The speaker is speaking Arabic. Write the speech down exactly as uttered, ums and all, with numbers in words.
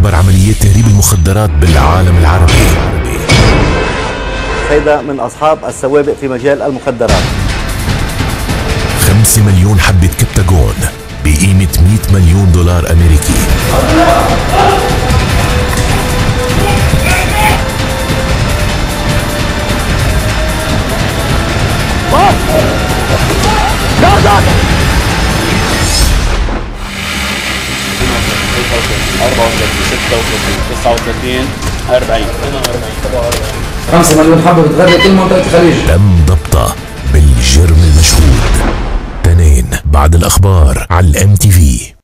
أكبر عمليات تهريب المخدرات بالعالم العربي. هيدا من أصحاب السوابق في مجال المخدرات. خمسة مليون حبة كبتاجون بقيمة مئة مليون دولار أمريكي. أربعة وثلاثين ستة وثلاثين تسعة وثلاثين أربعين خمسة مليون حبة بتغذي كل منطقة الخليج. تم ضبطه بالجرم المشهود. تنين بعد الأخبار على الام تي في.